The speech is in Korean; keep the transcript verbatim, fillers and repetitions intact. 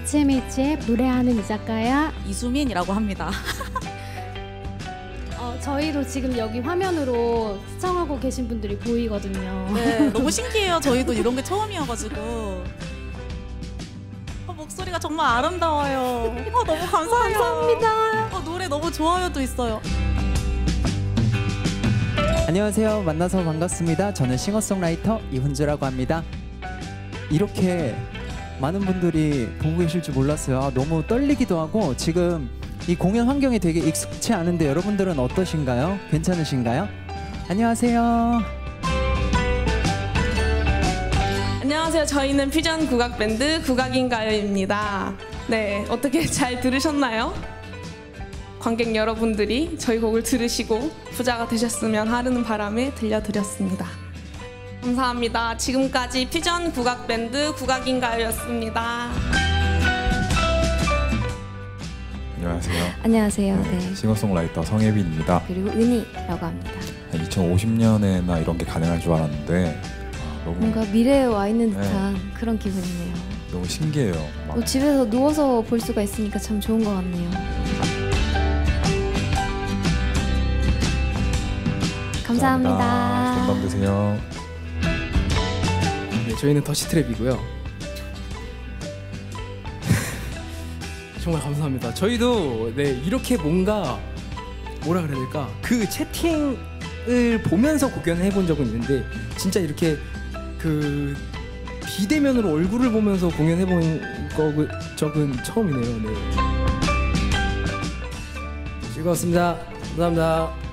에이치엠에이치의 노래하는 이자카야 이수민이라고 합니다. 어, 저희도 지금 여기 화면으로 시청하고 계신 분들이 보이거든요. 네, 너무 신기해요. 저희도 이런 게 처음이어가지고. 어, 목소리가 정말 아름다워요. 어, 너무 감사해요. 감사합니다. 어, 노래 너무 좋아요도 있어요. 안녕하세요. 만나서 반갑습니다. 저는 싱어송라이터 이훈주라고 합니다. 이렇게 많은 분들이 보고 계실 줄 몰랐어요. 아, 너무 떨리기도 하고 지금 이 공연 환경이 되게 익숙치 않은데 여러분들은 어떠신가요? 괜찮으신가요? 안녕하세요. 안녕하세요. 저희는 퓨전 국악 밴드 국악인가요입니다. 네, 어떻게 잘 들으셨나요? 관객 여러분들이 저희 곡을 들으시고 부자가 되셨으면 하는 바람에 들려드렸습니다. 감사합니다. 지금까지 퓨전 국악 밴드 국악인가요였습니다. 안녕하세요. 안녕하세요. 네. 네. 싱어송라이터 성혜빈입니다. 그리고 은희라고 합니다. 이천오십 년에나 이런 게 가능할 줄 알았는데 아, 너무 뭔가 미래에 와 있는 네. 듯한 그런 기분이네요. 너무 신기해요. 막. 뭐 집에서 누워서 볼 수가 있으니까 참 좋은 것 같네요. 감사합니다. 좋은 밤 되세요. 네, 저희는 더시트랩이고요. 정말 감사합니다. 저희도 네, 이렇게 뭔가 뭐라 그래야 될까, 그 채팅을 보면서 공연을 해본 적은 있는데 진짜 이렇게 그 비대면으로 얼굴을 보면서 공연해본 거 적은 처음이네요. 네. 즐거웠습니다. 감사합니다.